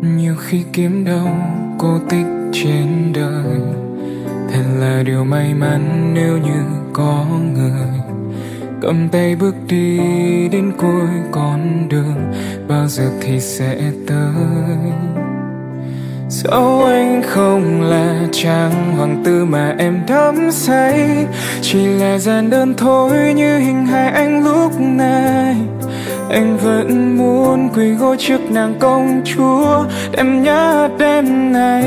Nhiều khi kiếm đâu cô tích trên đời, thật là điều may mắn nếu như có người cầm tay bước đi đến cuối con đường. Bao giờ thì sẽ tới? Dẫu anh không là chàng hoàng tử mà em đắm say, chỉ là gian đơn thôi như hình hài anh lúc này. Anh vẫn muốn quỳ gối trước nàng công chúa, đêm nhớ đêm này.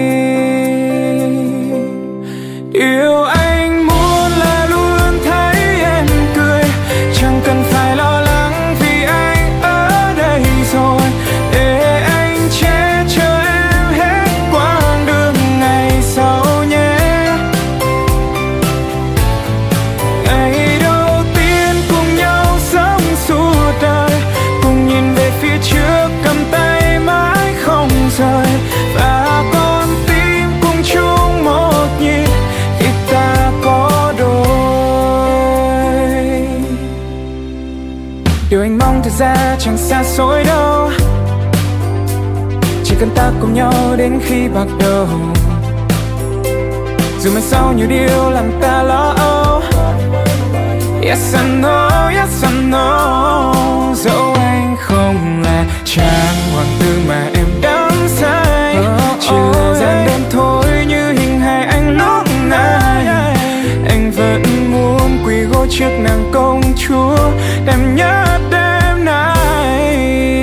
Điều anh muốn là luôn thấy em cười, chẳng cần phải lo lắng vì anh ở đây rồi, để anh che chở em hết quãng đường ngày sau nhé. Ngày đầu tiên cùng nhau sống suốt đời, cùng nhìn về phía trước cầm tay mãi không rời, và con tim cùng chung một nhịp khi ta có đôi. Điều anh mong thật ra chẳng xa xôi đâu, chỉ cần ta cùng nhau đến khi bạc đầu. Dù mai sau nhiều điều làm ta lo âu, yes I know, yes I know. Dẫu anh không là chàng hoàng tử mà em đắm say, chỉ là gian đơn thôi như hình hài anh lúc này. Anh vẫn muốn quỳ gối trước nàng công chúa, đêm nhớ đêm nay.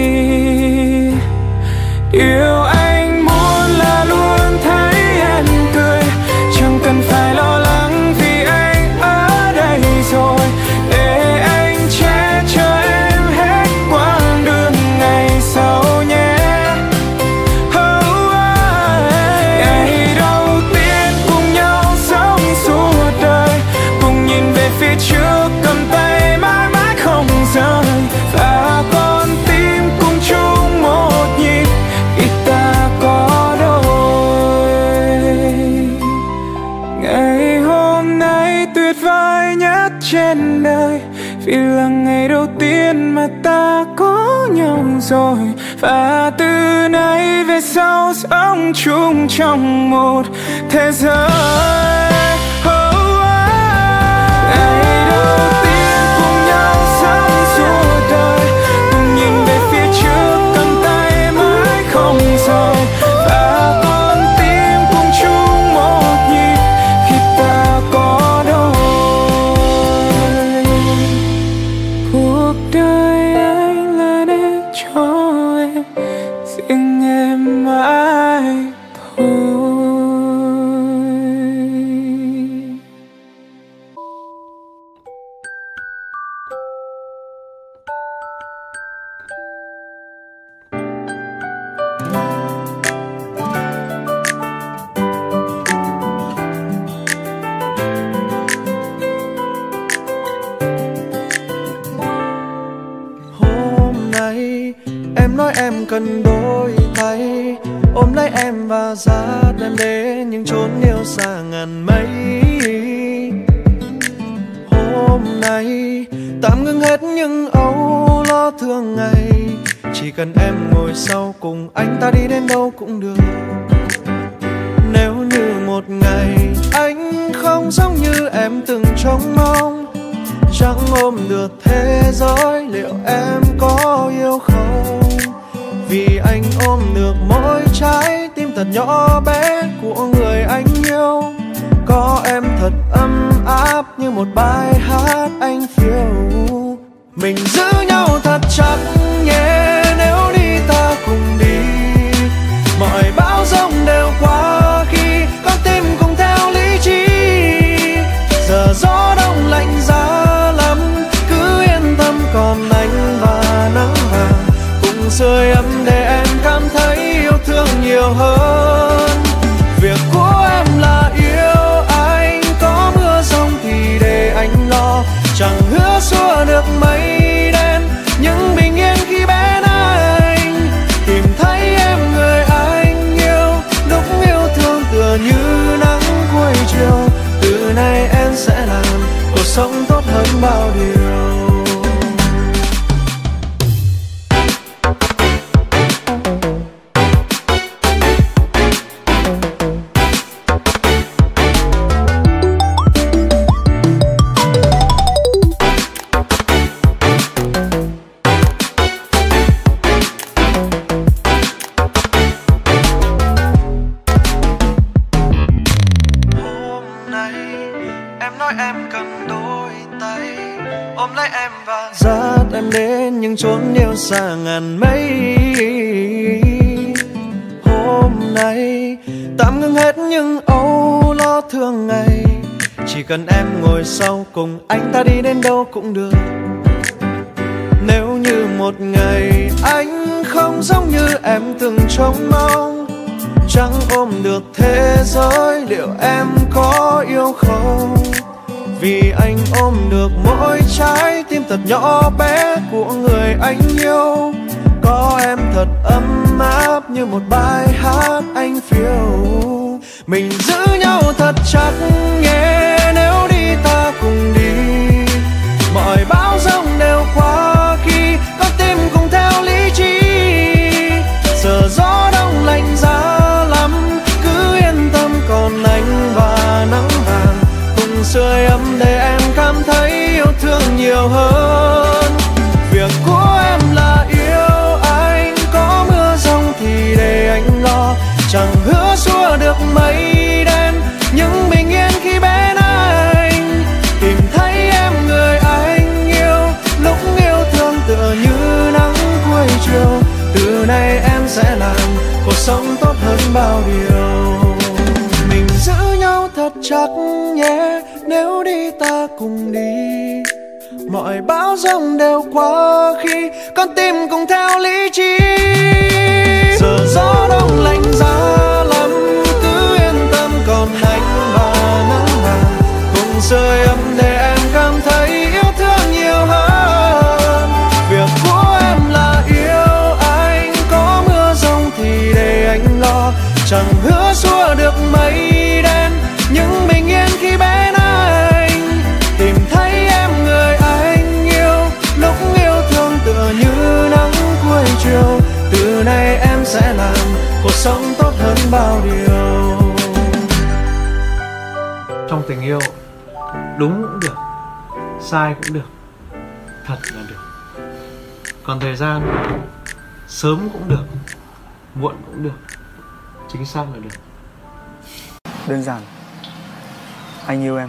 Điều anh muốn là luôn thấy em cười, chẳng cần phải lo lắng vì anh ở đây rồi, để anh che chở em hết quãng đường ngày sau nhé. Ngày đầu tiên cùng nhau sống suốt đời, cùng nhìn về phía trước cầm tay mãi mãi không rời, và con tim cùng chung một nhịp khi ta có đôi. Ngày hôm nay tuyệt vời nhất trên đời, vì là ngày đầu tiên mà ta có nhau rồi, và từ nay về sau sống chung trong một thế giới. Ngày đầu tiên cùng nhau sống suốt đời, cùng nhìn về phía trước cầm tay mãi không rời, và con tim cùng chung một nhịp khi ta có đôi. Cuộc đời anh là để cho em, riêng em mãi thôi. Hôm nay em nói em cần đôi tay, ôm lấy em và dắt em đến những chốn yêu xa ngàn mây. Hôm nay tạm ngưng hết những âu lo thường ngày, chỉ cần em ngồi sau cùng anh ta đi đến đâu cũng được. Nếu như một ngày anh không giống như em từng trông mong, chẳng ôm được thế giới, liệu em có yêu không? Vì anh ôm được mỗi trái tim thật nhỏ bé của người anh yêu, có em thật ấm áp như một bài hát anh phiêu. Mình giữ nhau thật chặt nhé, nếu đi ta cùng đi, mọi bão giông đều qua khi con tim cùng theo lý trí. Giờ gió đông lạnh giá lắm, cứ yên tâm còn anh và nắng vàng cùng sưởi ấm để em cảm thấy yêu thương nhiều hơn. Việc của em là yêu anh, có mưa giông thì để anh lo, chẳng hứa xua được mây đen, nhưng bình yên khi bên anh tìm thấy em người anh yêu. Lúc yêu thương tựa như nắng cuối chiều, từ nay em sẽ làm cuộc sống tốt hơn bao điều. chốn yêu xa ngàn mây. Hôm nay tạm ngưng hết những âu lo thường ngày, chỉ cần em ngồi sau cùng anh ta đi đến đâu cũng được. Nếu như một ngày anh không giống như em từng trông mong, chẳng ôm được thế giới, liệu em có yêu không? Vì anh ôm được mỗi trái tim thật nhỏ bé của người anh yêu. Có em thật ấm áp như một bài hát anh phiêu. Mình giữ nhau thật chặt nhé, nếu đi ta cùng đi. Mọi bão giông đều qua khi con tim cùng theo lý trí. Giờ gió đông lạnh giá lắm, cứ yên tâm còn anh và nắng vàng cùng sưởi ấm để em cảm thấy yêu thương nhiều hơn. Việc của em là yêu anh, có mưa giông thì để anh lo. Chẳng hứa xua được mây đen, nhưng bình yên khi bên anh. Tìm thấy em người anh yêu, lúc yêu thương tựa như nắng cuối chiều. Từ nay em sẽ làm cuộc sống tốt hơn bao điều. Mình giữ nhau thật chặt nhé, nếu đi ta cùng đi. Mọi bão giông đều qua khi con tim cùng theo lý trí. Giờ gió đông lạnh giá lắm, cứ yên tâm còn anh và nắng vàng cùng sưởi ấm để em cảm thấy yêu thương nhiều hơn. Việc của em là yêu anh, có mưa giông thì để anh lo. Chẳng hứa xua được mây đen, nhưng bình yên khi bên anh. Tìm thấy em người anh yêu, lúc yêu thương tựa như nắng cuối chiều. Từ nay em sẽ làm cuộc sống tốt hơn bao điều. Trong tình yêu, đúng cũng được, sai cũng được, thật là được. Còn thời gian, sớm cũng được, muộn cũng được, chính xác là được. Đơn giản, anh yêu em.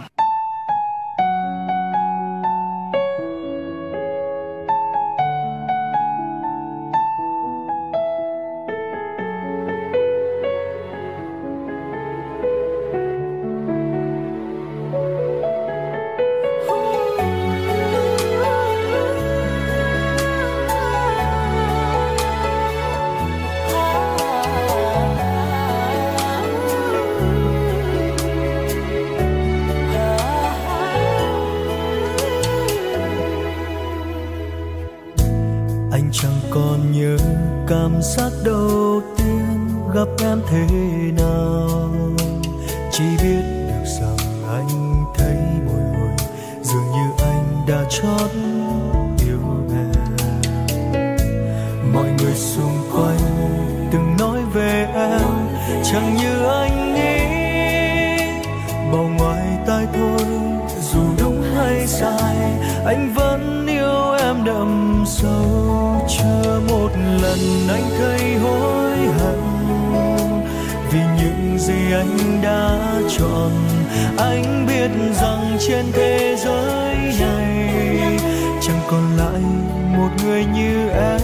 Anh chẳng còn nhớ cảm giác đầu tiên gặp em thế nào, chỉ biết được rằng anh thấy bồi hồi, dường như anh đã chót yêu em. Mọi người xung quanh từng nói về em chẳng như anh nghĩ, bao ngoài tai thôi, dù đúng hay sai anh vẫn yêu em đậm sâu. Chưa một lần anh thấy hối hận vì những gì anh đã chọn. Anh biết rằng trên thế giới này chẳng còn lại một người như em.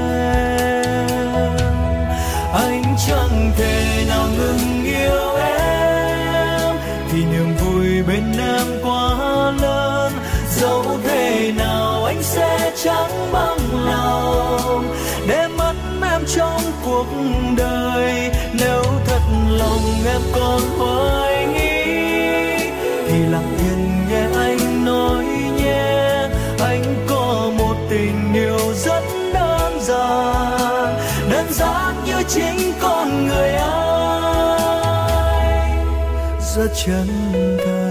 Anh chẳng thể nào ngừng yêu em vì niềm vui bên em quá lớn. Dẫu thế nào anh sẽ chẳng bằng lòng để mất em trong cuộc đời. Nếu thật lòng em còn hoài nghi thì lặng yên nghe anh nói nhé. Anh có một tình yêu rất đơn giản như chính con người anh, rất chân thành.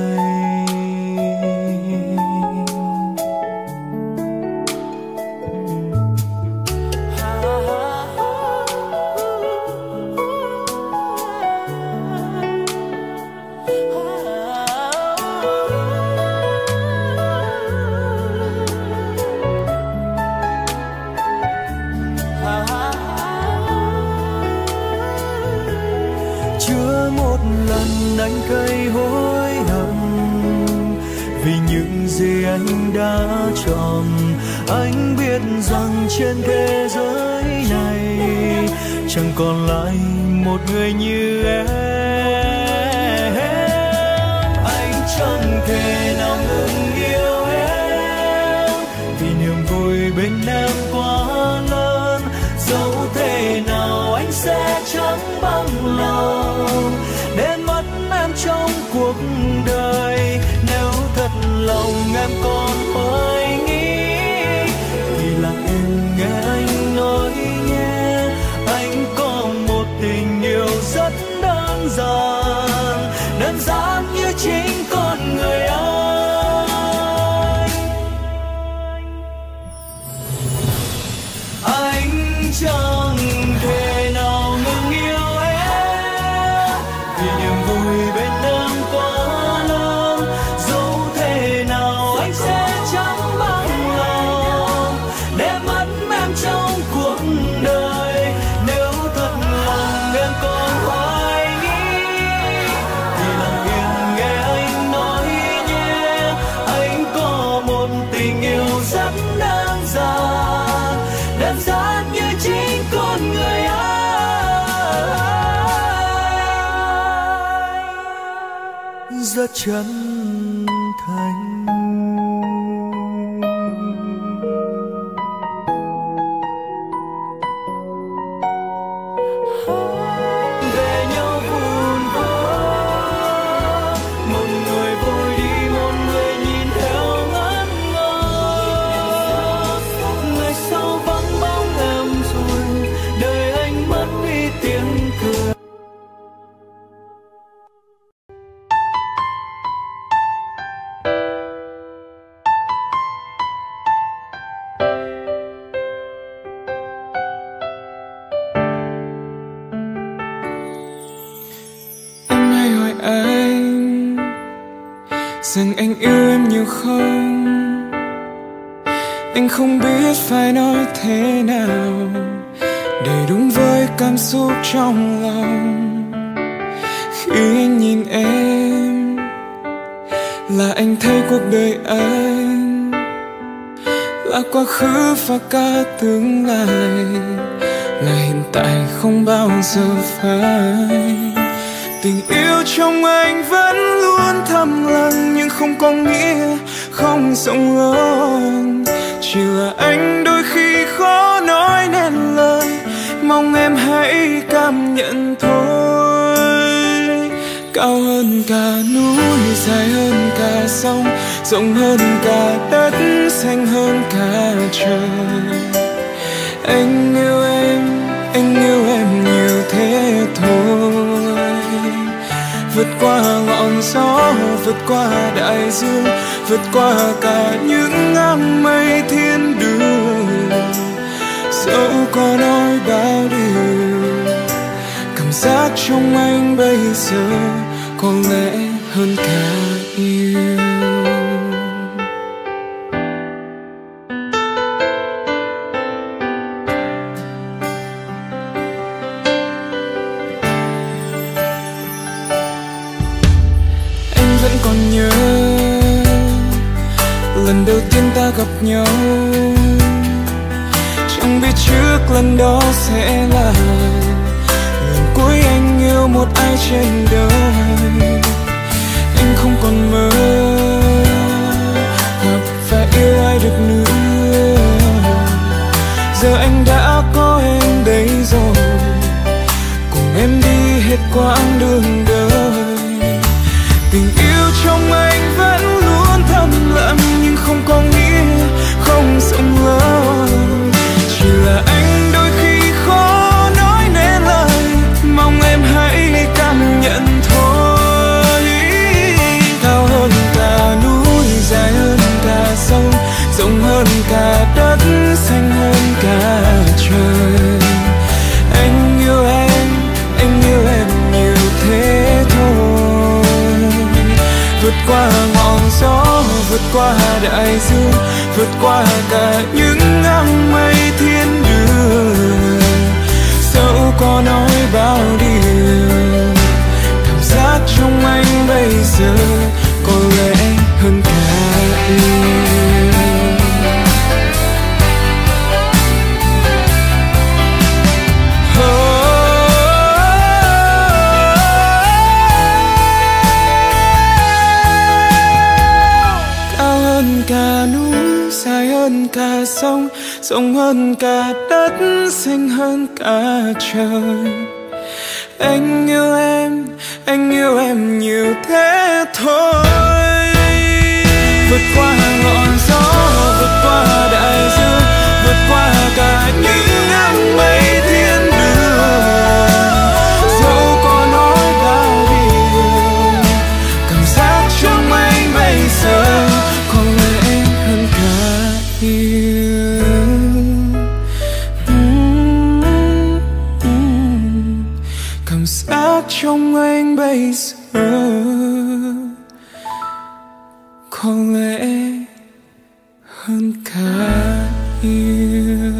Chưa một lần anh thấy hối hận vì những gì anh đã chọn. Anh biết rằng trên thế giới này chẳng còn lại một người như em. Anh chẳng thể nào ngừng yêu em, vì niềm vui bên em quá lớn. Dẫu thế nào anh sẽ chẳng bằng lòng để mất em trong cuộc đời. Nếu thật lòng em còn hoài nghi thì là em nghe anh nói nhé. Anh có một tình yêu rất đơn giản, đơn giản như chính con người anh. Anh chẳng thể nào ngừng yêu em, vì niềm vui bên em quá lớn. Dẫu thế nào anh sẽ chẳng bằng lòng để mất em trong cuộc đời. Nếu thật lòng em còn hoài nghi thì lặng yên nghe anh nói nhé. Anh có một tình yêu rất đơn giản, đơn giản như chính con người anh. Rất chân thành. Về nhau vun vỡ, một người vội đi, một người nhìn theo ngẩn ngơ. Ngày sau vắng bóng em rồi, đời anh mất đi tiếng cười. Em hay hỏi anh rằng anh yêu em nhiều không. Anh không biết phải nói thế nào để đúng với cảm xúc trong lòng. Khi anh nhìn em là anh thấy cuộc đời anh là quá khứ và cả tương lai, là hiện tại không bao giờ phai. Tình yêu trong anh vẫn luôn thầm lặng, nhưng không có nghĩa không rộng lớn. Chỉ là anh đôi khi khó nói nên lời, mong em hãy cảm nhận thôi. Cao hơn cả núi, dài hơn cả sông, rộng hơn cả đất, xanh hơn cả trời. Anh yêu em nhiều thế thôi. Vượt qua ngọn gió, vượt qua đại dương, vượt qua cả những áng mây thiên đường. Dẫu có nói bao điều, cảm giác trong anh bây giờ có lẽ hơn cả yêu. Vẫn còn nhớ lần đầu tiên ta gặp nhau, chẳng biết trước lần đó sẽ là lần cuối anh yêu một ai trên đời. Anh không còn mơ gặp và yêu ai được nữa. Giờ anh đã có em đây rồi, cùng em đi hết quãng đường đời. Tình yêu trong anh vẫn luôn thầm lặng, nhưng không có nghĩa không rộng lớn. Chỉ là anh đôi khi khó nói nên lời, mong em hãy cảm nhận thôi. Cao hơn cả núi, dài hơn cả sông, rộng hơn cả đất, xanh hơn cả trời. Anh yêu em nhiều thế thôi. Vượt qua ngọn gió, vượt qua đại dương, vượt qua cả những áng mây thiên đường. Dẫu có nói bao điều, cảm giác trong anh bây giờ có lẽ hơn cả yêu. rộng hơn cả đất, xanh hơn cả trời. Anh yêu em nhiều thế thôi. Vượt qua ngọn gió, vượt qua đại dương, vượt qua cả những áng mây thiên đường. Dẫu có nói bao điều, cảm giác trong anh bây giờ có lẽ hơn cả yêu. Cảm giác trong anh bây giờ có lẽ hơn cả yêu.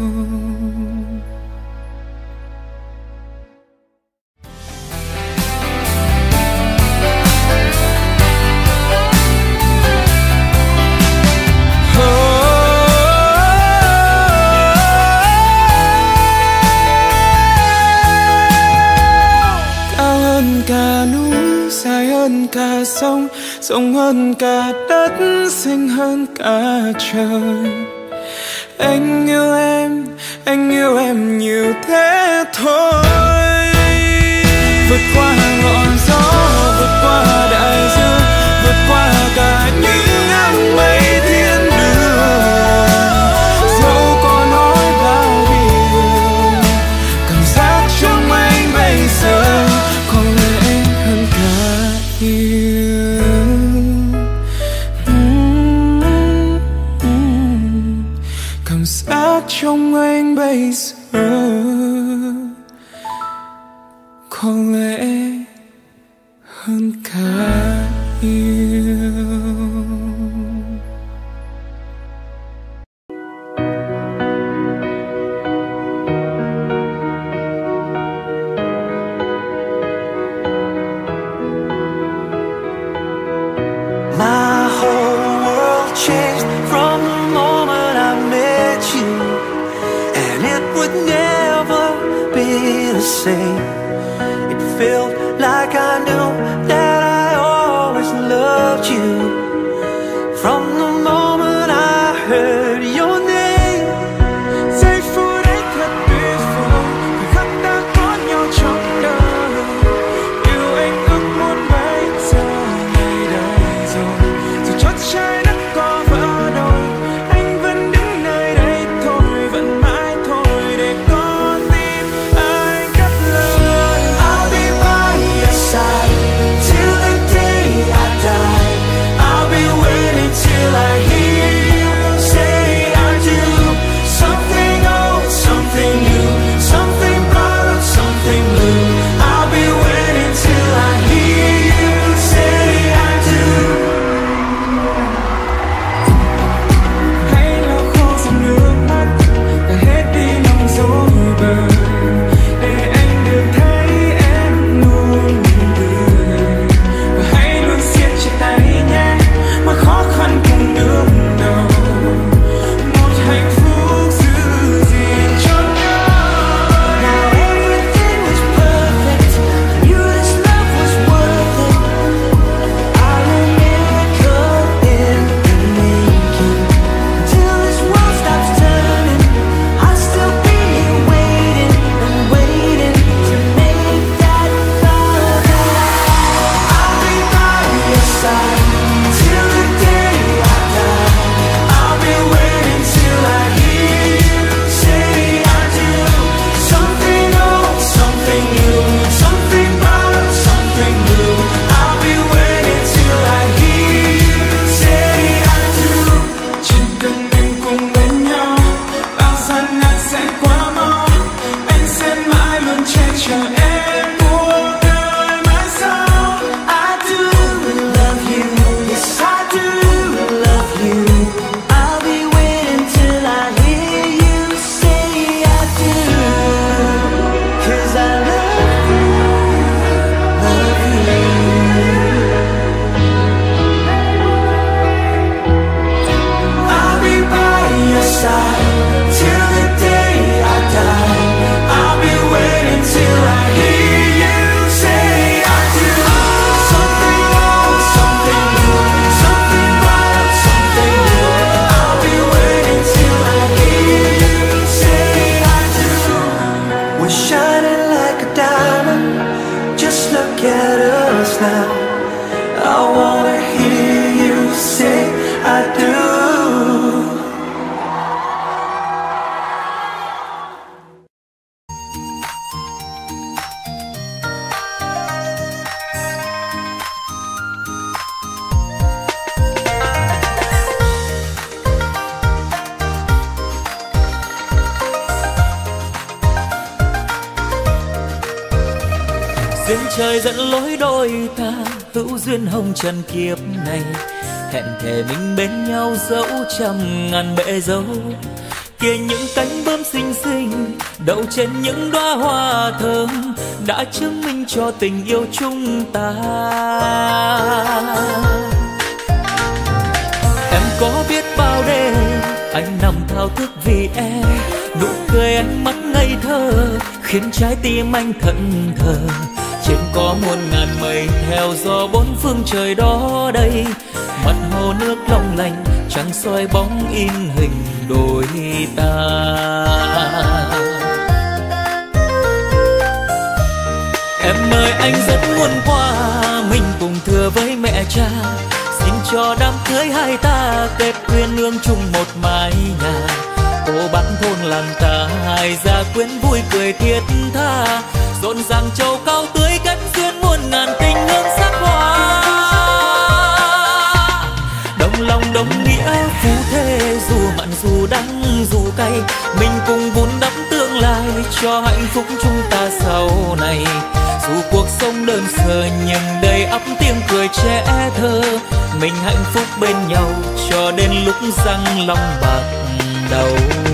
Cao hơn cả núi, dài hơn cả sông, rộng hơn cả đất, xanh hơn cả trời. Anh yêu em nhiều thế thôi. Vượt qua ngọn gió, vượt qua đại dương, vượt qua cả những áng mây thiên đường. Dẫu có nói bao điều, cảm giác trong anh bây giờ có lẽ hơn cả yêu. Cảm giác trong anh bây giờ có lẽ hơn cả yêu. My whole world changed from the moment I met you, and it would never be the same. It felt like I knew that I always loved you from the moment I heard your name. Giây phút ấy thật tuyệt vời, thời khắc đã có nhau trong đời. Yêu anh ước muốn bây giờ ngày đây rồi, dù cho trái đất có vỡ đôi, anh vẫn đứng nơi đây thôi, vẫn mãi thôi để con tim anh cất lời. I'll be by your shining like a diamond. Just look at us now. I wanna hear you say I do. Duyên trời dẫn lối đôi ta, hữu duyên hồng trần kiếp này. Hẹn thề mình bên nhau dẫu trăm ngàn bể dâu. Kia những cánh bướm xinh xinh đậu trên những đóa hoa thơm đã chứng minh cho tình yêu chúng ta. Em có biết bao đêm anh nằm thao thức vì em, nụ cười ánh mắt ngây thơ khiến trái tim anh thẫn thờ. Trên có muôn ngàn mây theo gió bốn phương trời đó đây, mặt hồ nước long lanh trăng soi bóng in hình đôi ta. Em ơi anh rất muốn qua mình cùng thưa với mẹ cha, xin cho đám cưới hai ta kết duyên nương chung một mái nhà. Cô bác thôn làng ta hai gia quyến vui cười thiết tha, rộn ràng châu cao tưới kết duyên muôn ngàn tình hương sắc hoa. Đồng lòng đồng nghĩa phú thế, dù mặn dù đắng dù cay, mình cùng vun đắp tương lai cho hạnh phúc chúng ta sau này. Dù cuộc sống đơn sơ nhưng đầy ắp tiếng cười trẻ thơ, mình hạnh phúc bên nhau cho đến lúc răng long bạc đầu.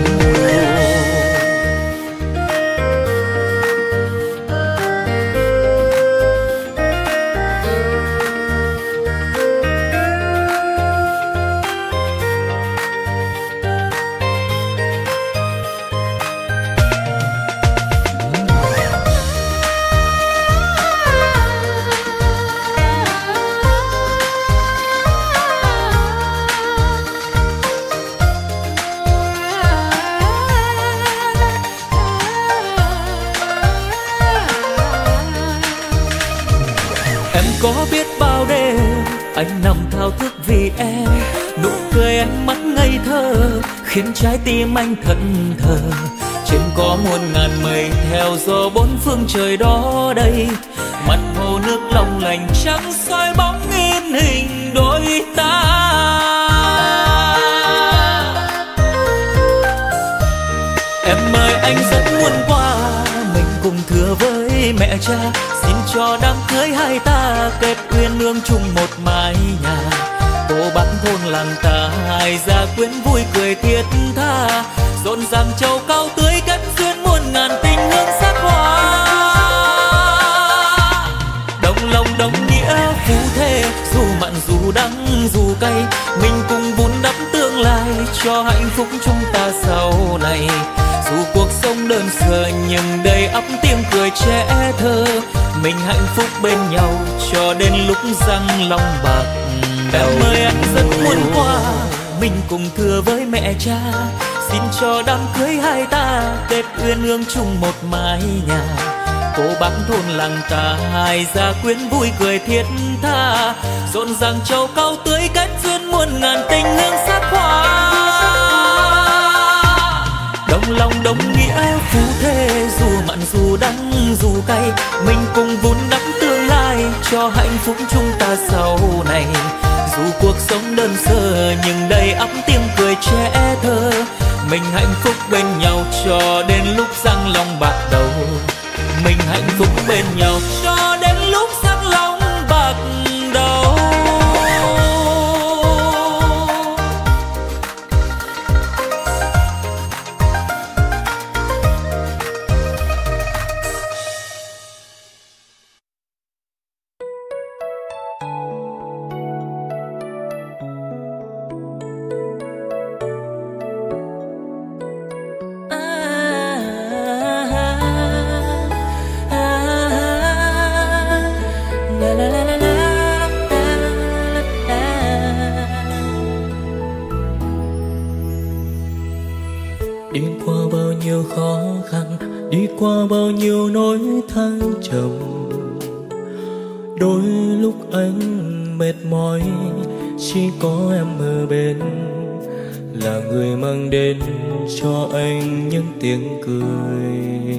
Có biết bao đêm anh nằm thao thức vì em, nụ cười ánh mắt ngây thơ khiến trái tim anh thẫn thờ. Trên có muôn ngàn mây theo gió bốn phương trời đó đây, mặt hồ nước long lanh trắng soi bóng in hình đôi ta. Em ơi anh rất muốn qua mình cùng thưa với mẹ cha, xin cho đám cưới hai ta kết duyên nương chung một mái nhà. Cô bác thôn làng ta hai gia quyến vui cười thiết tha, rộn ràng châu cao tưới kết duyên muôn ngàn tình hương sắc hoa. Đồng lòng đồng nghĩa phú thế, dù mặn dù đắng dù cay, mình cùng vun đắp tương lai cho hạnh phúc chúng ta sau này. Dù cuộc sống đơn sơ nhưng đầy ắp tiếng cười trẻ thơ, mình hạnh phúc bên nhau cho đến lúc răng long bạc đầu. Em ơi anh rất muốn qua mình cùng thưa với mẹ cha, xin cho đám cưới hai ta kết uyên ương chung một mái nhà. Cô bác thôn làng ta hai gia quyến vui cười thiết tha, rộn ràng châu cao tưới kết duyên muôn ngàn tình hương sắc hoa. Đồng lòng đồng nghĩa phú thế, dù mặn dù đắng dù cay, mình cùng vun đắp tương lai cho hạnh phúc chúng ta sau này. Dù cuộc sống đơn sơ nhưng đầy ắp tiếng cười trẻ thơ, mình hạnh phúc bên nhau cho đến lúc răng long bạc đầu. Mình hạnh phúc bên nhau cho đến lúc răng long bạc đầu. nhiều nỗi thăng trầm. Đôi lúc anh mệt mỏi, chỉ có em ở bên, là người mang đến cho anh những tiếng cười.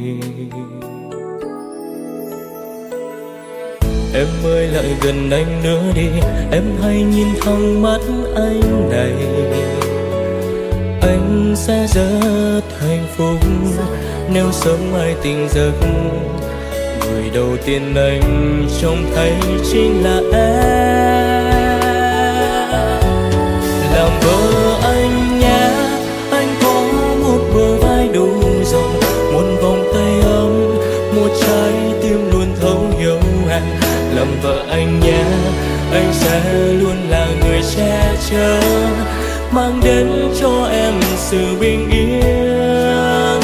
Em ơi lại gần anh nữa đi, em hãy nhìn thẳng mắt anh này. Anh sẽ rất hạnh phúc nếu sớm mai tỉnh giấc. Người đầu tiên anh trông thấy chính là em. Làm vợ anh nhé, anh có một bờ vai đủ rộng, một vòng tay ấm, một trái tim luôn thấu hiểu em. Làm vợ anh nhé, anh sẽ luôn là người che chở, mang đến cho em sự bình yên.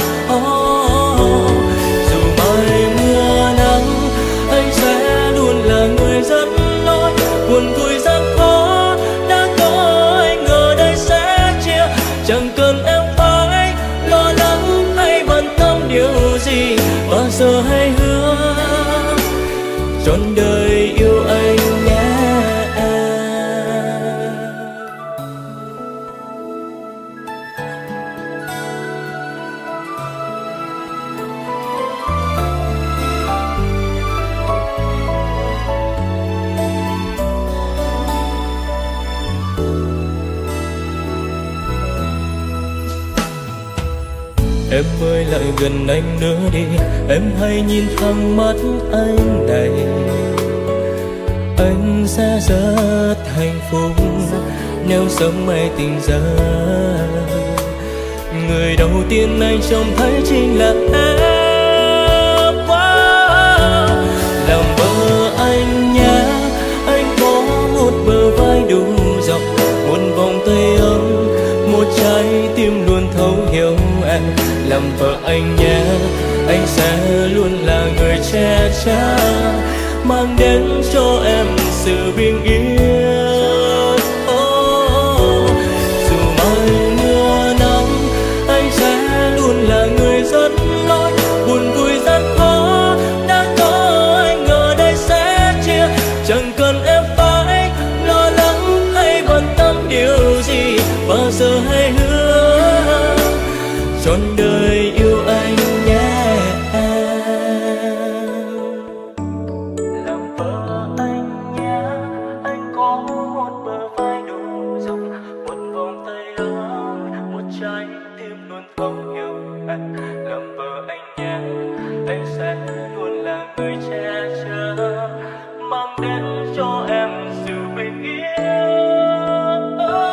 Dù mai mưa nắng, anh sẽ luôn là người dẫn lối. Buồn vui gian khó đã có anh ở đây sẽ chia. Chẳng cần em phải lo lắng hay bận tâm điều gì, bao giờ hãy hứa trọn đời yêu anh nhé. Em ơi lại gần anh nữa đi, em hãy nhìn thẳng mắt anh này. Anh sẽ rất hạnh phúc nếu sớm mai tỉnh giấc. Người đầu tiên anh trông thấy chính là em. Làm vợ anh nhé, anh có một bờ vai đủ rộng, một vòng tay ấm, một trái tim luôn thấu hiểu em. Làm vợ anh nhé, anh sẽ luôn là người che chở, mang đến cho em sự bình yên. Dù mai mưa nắng, anh sẽ luôn là người dẫn lối. Buồn vui gian khó đã có anh ở đây sẽ chia. Chẳng cần em phải lo lắng hay bận tâm điều gì, bao giờ hãy hứa trọn đời yêu anh nhé. Làm vợ anh nhé, anh có một bờ vai đủ rộng, một vòng tay ấm, một trái tim luôn thấu hiểu em. Làm vợ anh nhé, anh sẽ luôn là người che chở, mang đến cho em sự bình yên.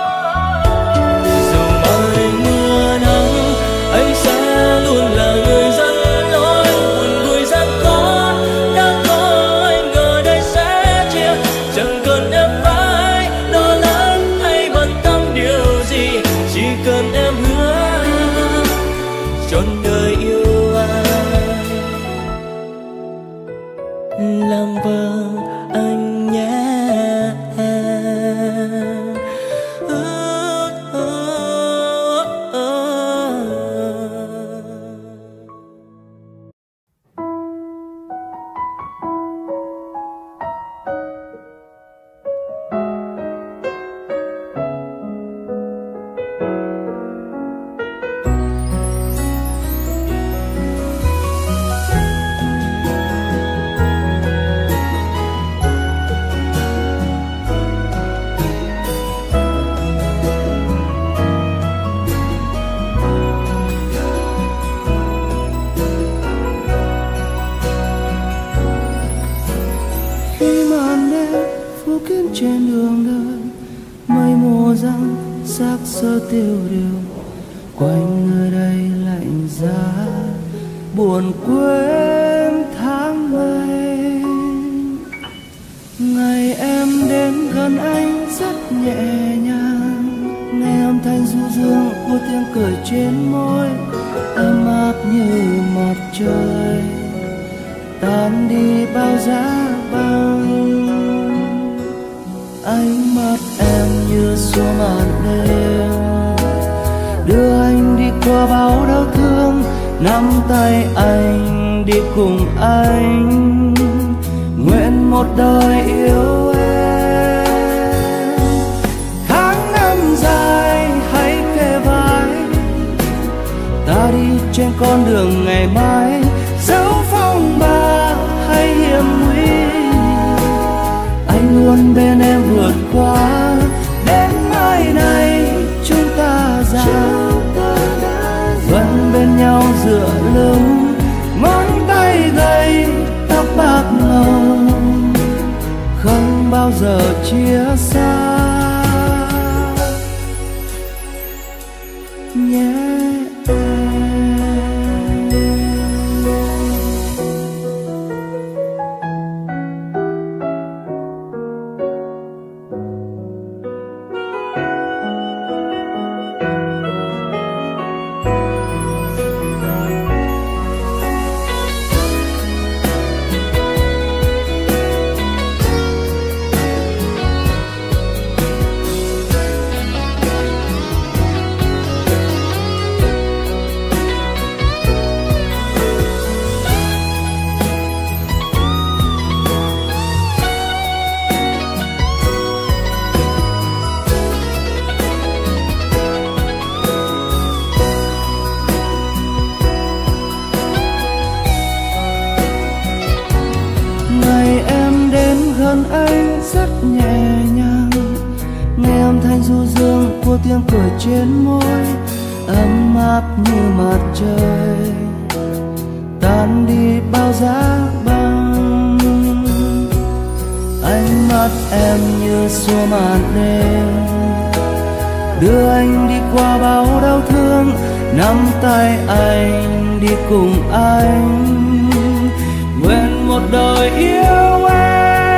Dù mai mưa nắng, anh sẽ luôn là người dẫn lối. Buồn vui gian khó đã có anh ở đây sẽ chia. Chẳng cần em phải lo lắng hay bận tâm điều gì, chỉ cần em hứa trọn đời yêu anh. Làm vợ anh nhé. Trên đường đời mây mù răng xác sơ tiêu điều, quanh nơi đây lạnh giá buồn quên tháng ngày. Ngày em đến gần anh rất nhẹ nhàng, nghe âm thanh du dương của tiếng cười trên môi, ấm áp như mặt trời tan đi bao giá băng. Ánh mắt em như xua màn đêm, đưa anh đi qua bao đau thương, nắm tay anh đi cùng anh, nguyện một đời yêu em. Tháng năm dài hãy kề vai, ta đi trên con đường ngày mai, dẫu phong ba hay hiểm nguy, anh luôn bên em vượt qua. Đến mai này chúng ta già, vẫn bên nhau dựa lưng, ngón tay gầy tóc bạc màu, không bao giờ chia xa nhé em. Anh rất nhẹ nhàng, nghe âm thanh du dương của tiếng cười trên môi, ấm áp như mặt trời tan đi bao giá băng. Ánh mắt em như xua màn đêm, đưa anh đi qua bao đau thương, nắm tay anh đi cùng anh, nguyện một đời yêu em.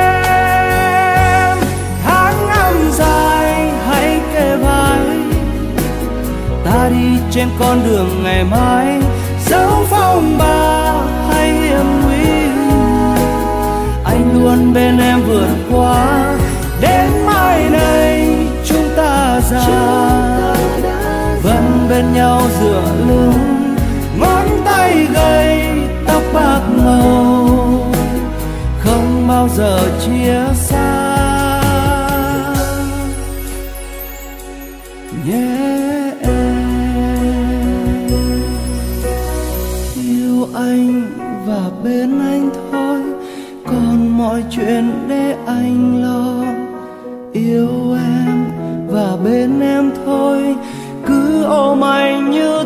Dài hãy kề vai, ta đi trên con đường ngày mai, dẫu phong ba hay hiểm nguy, anh luôn bên em vượt qua. Đến mai này chúng ta già, vẫn bên nhau dựa lưng, ngón tay gầy tóc bạc màu, không bao giờ chia xa nhé em. Yêu anh và bên anh thôi, còn mọi chuyện để anh lo. Yêu em và bên em thôi, cứ ôm anh như